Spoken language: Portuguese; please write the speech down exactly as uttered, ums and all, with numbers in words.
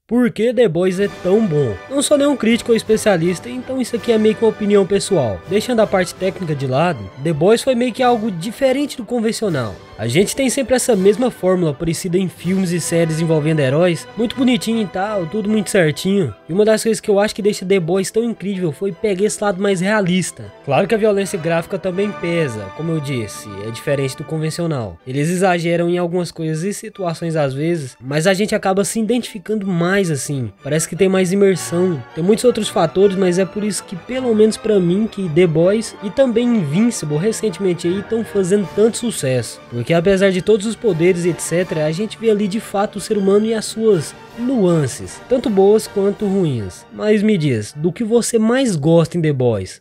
por que The Boys é tão bom. Não sou nenhum crítico ou especialista, então isso aqui é meio que uma opinião pessoal. Deixando a parte técnica de lado, The Boys foi meio que algo diferente do convencional. A gente tem sempre essa mesma fórmula parecida em filmes e séries envolvendo heróis, muito bonitinho e tal, tudo muito certinho. E uma das coisas que eu acho que deixa The Boys tão incrível foi pegar esse lado mais realista. Claro que a violência gráfica também pesa, como eu disse, é diferente do convencional. Eles exageram em algumas coisas e situações às vezes, mas a gente acaba se identificando mais assim. Parece que tem mais imersão. Tem muitos outros fatores, mas é por isso que pelo menos pra mim que The Boys e também Invincible recentemente aí estão fazendo tanto sucesso. Porque apesar de todos os poderes e etcétera, a gente vê ali de fato o ser humano e as suas nuances, tanto boas quanto ruins. Mas me diz, do que você mais gosta em The Boys?